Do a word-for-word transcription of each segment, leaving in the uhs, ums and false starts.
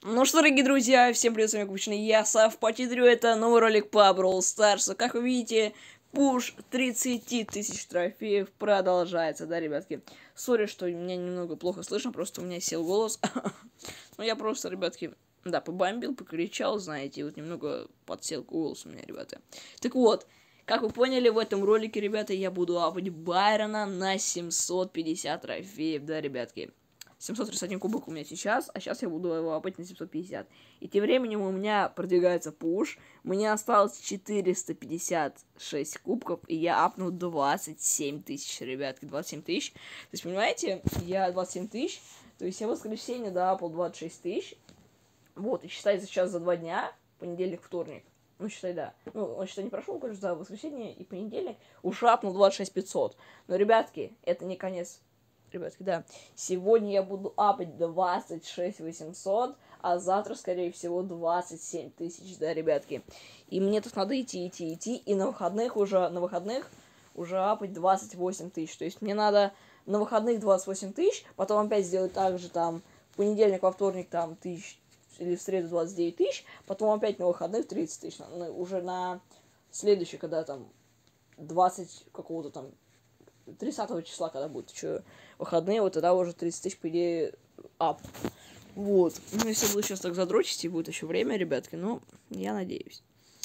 Ну что, дорогие друзья, всем привет, с вами, как обычно, я, Сав, Потидрю, это новый ролик по Brawl Stars. Как вы видите, пуш тридцать тысяч трофеев продолжается, да, ребятки? Сори, что меня немного плохо слышно, просто у меня сел голос. Ну, я просто, ребятки, да, побомбил, покричал, знаете, и вот немного подсел голос у меня, ребята. Так вот, как вы поняли, в этом ролике, ребята, я буду апать Байрона на семьсот пятьдесят трофеев, да, ребятки? семьсот тридцать один кубок у меня сейчас, а сейчас я буду его апать на семьсот пятьдесят. И тем временем у меня продвигается пуш. Мне осталось четыреста пятьдесят шесть кубков, и я апнул двадцать семь тысяч, ребятки, двадцать семь тысяч. То есть, понимаете, я двадцать семь тысяч, то есть я в воскресенье доапал двадцать шесть тысяч. Вот, и считай, сейчас за два дня, понедельник, вторник. Ну, считай, да. Ну, он, считай, не прошел, конечно, за воскресенье и понедельник. Уж апнул двадцать шесть пятьсот. Но, ребятки, это не конец. Ребятки, да, сегодня я буду апать двадцать шесть восемьсот, а завтра, скорее всего, двадцать семь тысяч, да, ребятки. И мне тут надо идти, идти, идти, и на выходных уже, на выходных уже апать двадцать восемь тысяч. То есть мне надо на выходных двадцать восемь тысяч, потом опять сделать так же, там, в понедельник, во вторник, там, тысяч, или в среду двадцать девять тысяч, потом опять на выходных тридцать тысяч. На, уже на следующий, когда там двадцать какого-то там, тридцатого числа, когда будет еще выходные, вот тогда уже тридцать тысяч, по идее, ап. Вот. Ну, если буду сейчас так задрочить, и будет еще время, ребятки, ну, я надеюсь.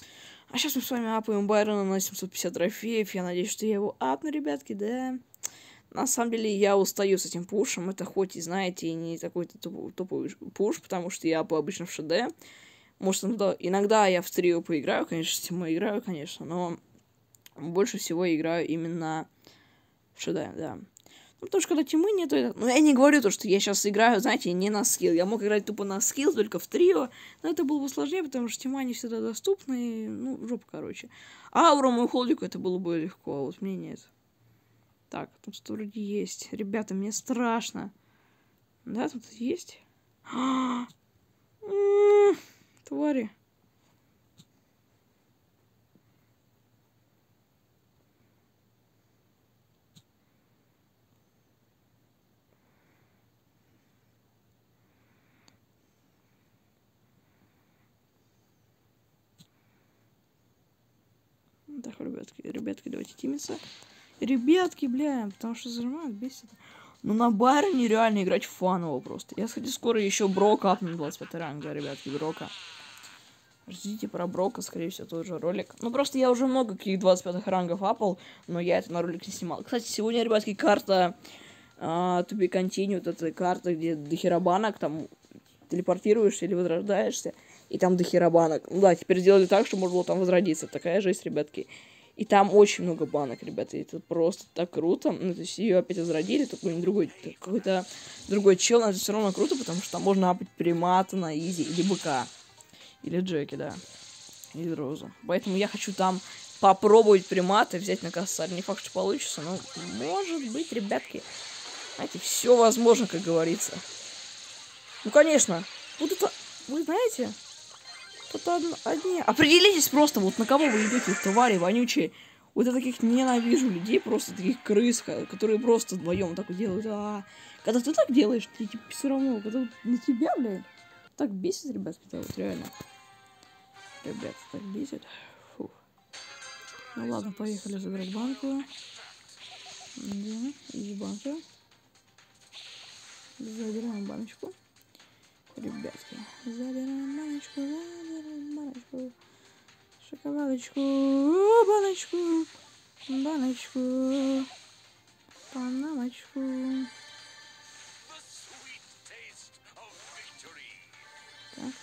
А сейчас мы с вами апаем Байрона на семьсот пятьдесят трофеев. Я надеюсь, что я его апну, ребятки, да. На самом деле, я устаю с этим пушем. Это хоть и, знаете, и не такой-то топовый пуш, потому что я апаю обычно в ШД. Может, иногда, иногда я в трио поиграю, конечно, с Тимой играю, конечно, но больше всего играю именно в ШД, да. Ну, потому что когда Тимы нету, это... Ну, я не говорю то, что я сейчас играю, знаете, не на скилл. Я мог играть тупо на скилл, только в трио, но это было бы сложнее, потому что Тима не всегда доступны, и... ну, жопа, короче. А Аурому и Холдику это было бы легко, а вот мне нет. Так, тут что вроде есть. Ребята, мне страшно. Да, тут есть? Твари. Так, ребятки, ребятки, давайте тимиться. Ребятки, бля, потому что зажимают, бесит. Ну, на Байроне реально играть фаново просто. Я, кстати, скоро еще Брока апну двадцать пятый ранг, да, ребятки, Брока. Ждите про Брока, скорее всего, тот же ролик. Ну, просто я уже много каких двадцать пятых рангов апал, но я это на ролик не снимал. Кстати, сегодня, ребятки, карта uh, To Be Continued, это карта, где дохера банок, там телепортируешься или возрождаешься, и там дохера банок. Ну да, теперь сделали так, что можно было там возродиться. Такая жесть, ребятки. И там очень много банок, ребята. И это просто так круто. Ну, то есть ее опять возродили, такой другой, какой-то другой чел, но это все равно круто, потому что там можно апать примата на изи, или быка. Или Джеки, да. Или Розу. Поэтому я хочу там попробовать примата, взять на косарь. Не факт, что получится, но может быть, ребятки. Знаете, все возможно, как говорится. Ну, конечно. Вот это, вы знаете, тут одни... Определитесь просто, вот на кого вы идете, твари вонючие. Вот я таких ненавижу людей, просто таких крыс, которые просто вдвоем так вот делают. А, когда ты так делаешь, ты типа все равно, когда вот на тебя, блядь, так бесит, ребятки, это вот реально. Ребят, так бесит. Фух. Ну ладно, поехали забирать банку. Да, из банка. Забираем баночку. Ребятки, забираем баночку, забираем баночку, шоколадочку, баночку, баночку, панамочку. Так.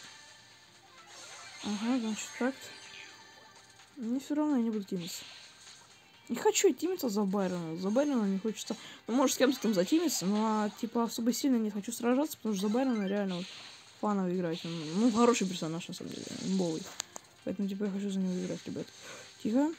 Ага, значит, так. Мне все равно, я не буду тимиться. Не хочу тимиться за Байрона. За Байрона не хочется. Ну, может, с кем-то там затимиться, но, типа, особо сильно не хочу сражаться, потому что за Байрона реально вот фаново играть. Он, ну, хороший персонаж, на самом деле. Имбовый. Поэтому, типа, я хочу за него играть, ребят. Тихо.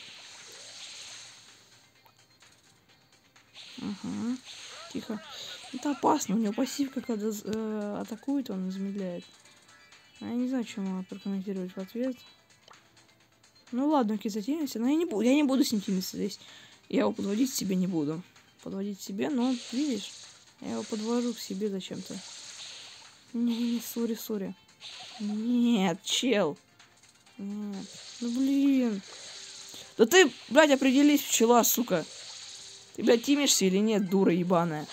Ага. Тихо. Это опасно. У него пассивка, когда э, атакует, он замедляет. А я не знаю, чем прокомментировать в ответ. Ну ладно, окей, затеемся. Но я не буду, я не буду с ним тимиться здесь. Я его подводить к себе не буду. Подводить к себе, но, видишь, я его подвожу к себе зачем-то. Не-не-не, сори, сори. Нет, чел. Нет. Ну, блин. Да ты, блядь, определись, пчела, сука. Ты, блядь, тимишься или нет, дура ебаная?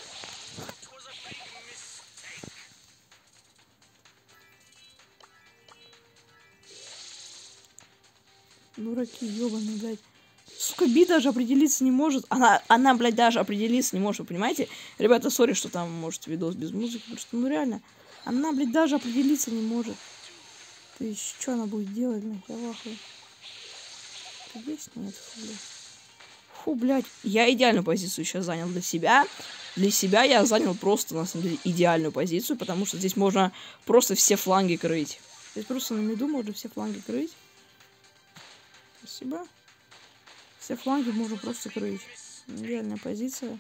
Дураки, ёбаные, блядь. Сука, Би даже определиться не может. Она, она, блядь, даже определиться не может, вы понимаете? Ребята, сори, что там, может, видос без музыки. Просто, ну, реально. Она, блядь, даже определиться не может. То есть, что она будет делать, блядь? Я вахую. Здесь нет, фу, блядь. Фу, блядь. Я идеальную позицию сейчас занял для себя. Для себя я занял просто, на самом деле, идеальную позицию, потому что здесь можно просто все фланги крыть. Здесь просто на миду можно все фланги крыть. Спасибо. Все фланги можно просто крыть. Идеальная позиция.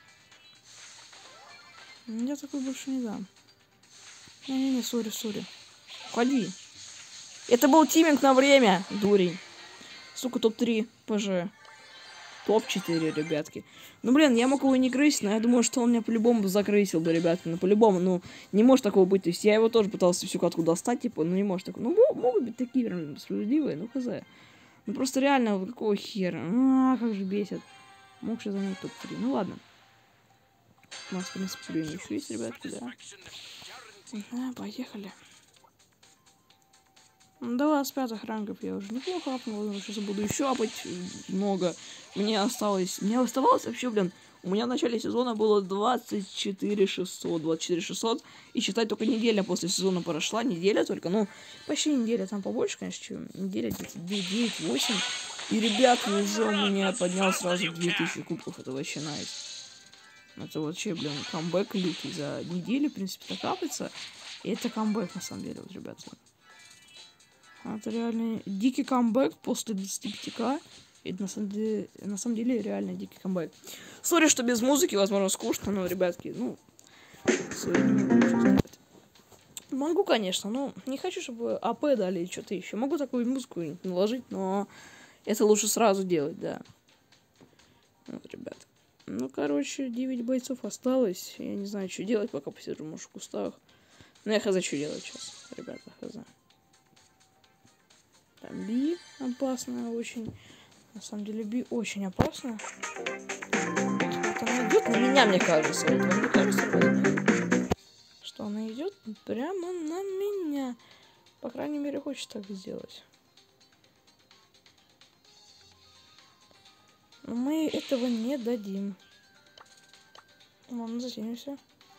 Я такой больше не дам. Не-не-не, сори, сори. Уходи. Это был тиминг на время, дурень. Сука, топ три ПЖ. топ четыре, ребятки. Ну, блин, я мог его не крысить, но я думаю, что он меня по-любому закрысил бы, ребятки. Ну, по-любому, ну, не может такого быть. То есть я его тоже пытался всю катку достать, типа, ну, не может такого. Ну, могут быть такие прям справедливые, ну, хз. Ну, просто реально, вот какого хера? А, как же бесит. Мог же занять топ три. Ну, ладно. У нас, в принципе, время еще есть, ребятки, да. Да, поехали. Да, с пятых рангов я уже неплохо апнул. Сейчас буду еще апать много. Мне осталось... Мне оставалось вообще, блин... У меня в начале сезона было двадцать четыре шестьсот. двадцать четыре шестьсот. И считай, только неделя после сезона прошла. Неделя только. Ну, почти неделя. Там побольше, конечно, чем неделя. Где-то девять-восемь. И, ребят, уже у меня поднял сразу две тысячи кубков. Это вообще найс. Это вообще, блин, камбэк лютый. За неделю, в принципе, так капается. И это камбэк, на самом деле, вот, ребята. Это реально дикий камбэк после двадцати пяти ка. Это на самом деле, на самом деле реально дикий камбэк. Сори, что без музыки, возможно, скучно, но, ребятки, ну... Сори, не могу ничего сделать. Могу, конечно, но не хочу, чтобы АП дали или что-то еще. Могу такую музыку наложить, но это лучше сразу делать, да. Вот, ребят. Ну, короче, девять бойцов осталось. Я не знаю, что делать, пока посижу, может, в кустах. Но я хз, что делать сейчас, ребята, хз. Там Би опасная очень. На самом деле Би очень опасна. Вот она идет на меня, мне кажется. Вот, мне кажется, вот, что она идет прямо на меня. По крайней мере, хочет так сделать. Но мы этого не дадим. Ладно, затянемся.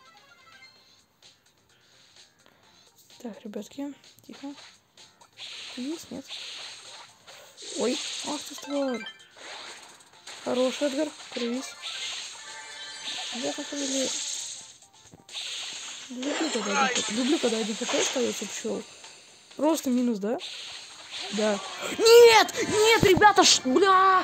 Так, ребятки, тихо. Есть, нет? Ой, ах ты тварь. Хороший, Эдгар, крыс. Я на самом деле... Люблю, когда один хп, люблю, когда один хп остается пчел. Просто минус, да? Да. Нет! Нет, ребята, ш... бля!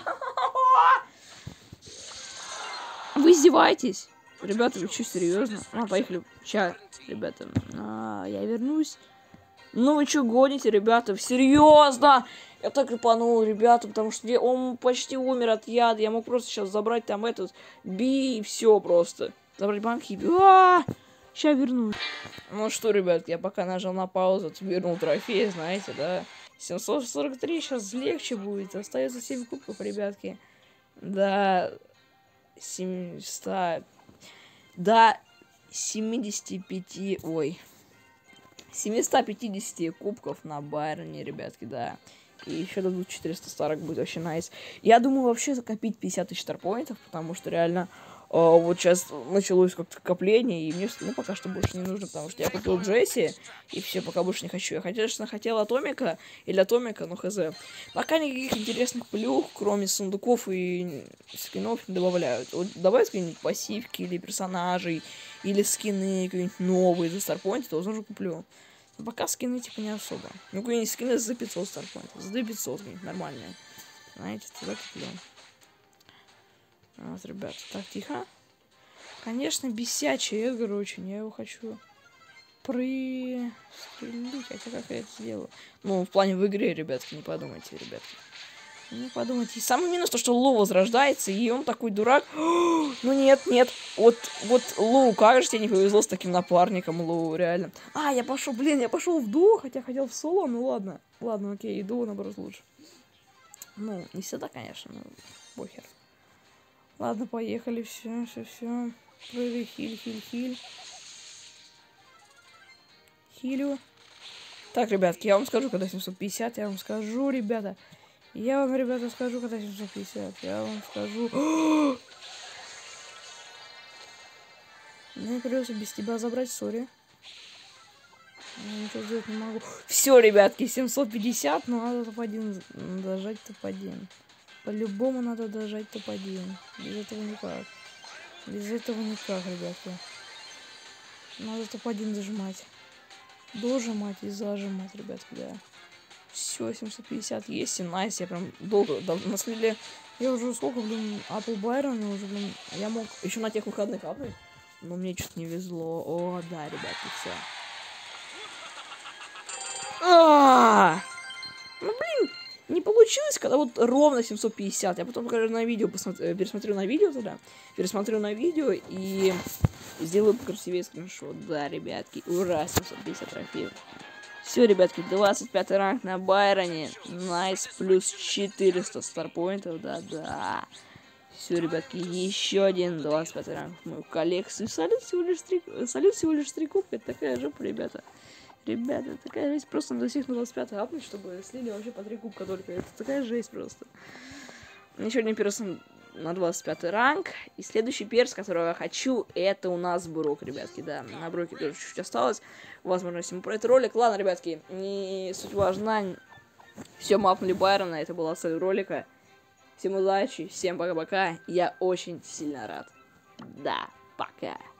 Вы издеваетесь? Ребята, вы что, серьезно? А, поехали. Сейчас, ребята. А, я вернусь. Ну вы что гоните, ребята? Серьезно? Я так репанул, ребята, потому что я, он почти умер от яда. Я мог просто сейчас забрать там этот Би и все просто. Забрать банки и Би. Сейчас вернусь. Ну что, ребят, я пока нажал на паузу, вернул трофей, знаете, да? семьсот сорок три сейчас легче будет. Остается семь кубков, ребятки. Да, семьсот. До семидесяти пяти. Ой. семьсот пятьдесят кубков на Байроне, ребятки, да. И еще дадут четыреста сорок, будет вообще найс. Я думаю вообще закопить пятьдесят тысяч старпоинтов, потому что реально э, вот сейчас началось как-то копление, и мне ну, пока что больше не нужно, потому что я купил Джесси, и все, пока больше не хочу. Я, конечно, хотел Атомика или Атомика, но хз. Пока никаких интересных плюх, кроме сундуков и скинов, не добавляют. Вот добавят какие-нибудь пассивки или персонажей, или скины какие-нибудь новые за старпоинты, то, возможно, куплю. Но пока скины, типа, не особо. Ну, какие-нибудь скины за пятьсот старпоинтов, за две пятьсот, нормальные. Знаете, тогда куплю. Вот, ребят, так, тихо. Конечно, бесячий Эдгар очень, я его хочу пристрелить, хотя как я это сделаю? Ну, в плане в игре, ребятки, не подумайте, ребятки. Не подумайте. Самый минус то, что Лу возрождается, и он такой дурак. Ну нет, нет. Вот, вот Лу, как же тебе не повезло с таким напарником, Лу, реально. А, я пошел, блин, я пошел в дуо, хотя хотел в соло, ну ладно. Ладно, окей, иду, наоборот, лучше. Ну, не всегда, конечно, но похер. Ладно, поехали, все, все, все. Прыгай, хиль, хиль, хиль. Хилю. Так, ребятки, я вам скажу, когда семьсот пятьдесят, я вам скажу, ребята. Я вам, ребята, скажу, когда семьсот пятьдесят. Я вам скажу. Мне придется без тебя забрать, сори. Я ничего сделать не могу. Все, ребятки, семьсот пятьдесят, но надо топ один дожать топ один. По-любому надо дожать топ один. Без этого никак. Без этого никак, ребятки. Надо топ один зажимать. Дожимать и зажимать, ребятки, да. Все, семьсот пятьдесят есть, и найс, я прям долго, да, на самом деле, я уже сколько, блин, Apple Byron, уже, блин, я мог еще на тех выходных апнуть, но мне что-то не везло. О, да, ребятки, все. А-а-а! Ну, блин, не получилось, когда вот ровно семьсот пятьдесят. Я потом, конечно, на видео посмотрю, пересмотрю на видео тогда, пересмотрю на видео и сделаю покрасивее скриншот. Да, ребятки, ура, семьсот пятьдесят трофеев. Все, ребятки, двадцать пятый ранг на Байроне. Найс, плюс четыреста старпоинтов, да-да. Все, ребятки, еще один двадцать пятый ранг в мою коллекцию. Салют всего лишь три, салют всего лишь три кубка. Это такая жопа, ребята. Ребята, такая жесть. Просто надо всех на двадцать пятый апнуть, чтобы слили вообще по три кубка только. Это такая жесть просто. Еще один перс на двадцать пятый ранг. И следующий перс, которого я хочу, это у нас Брок, ребятки. Да, на Броке тоже чуть-чуть осталось. Возможно, если мы про этот ролик. Ладно, ребятки, не суть важна. Все, мы апнули Байрона. Это была цель ролика. Всем удачи, всем пока-пока. Я очень сильно рад. Да, пока.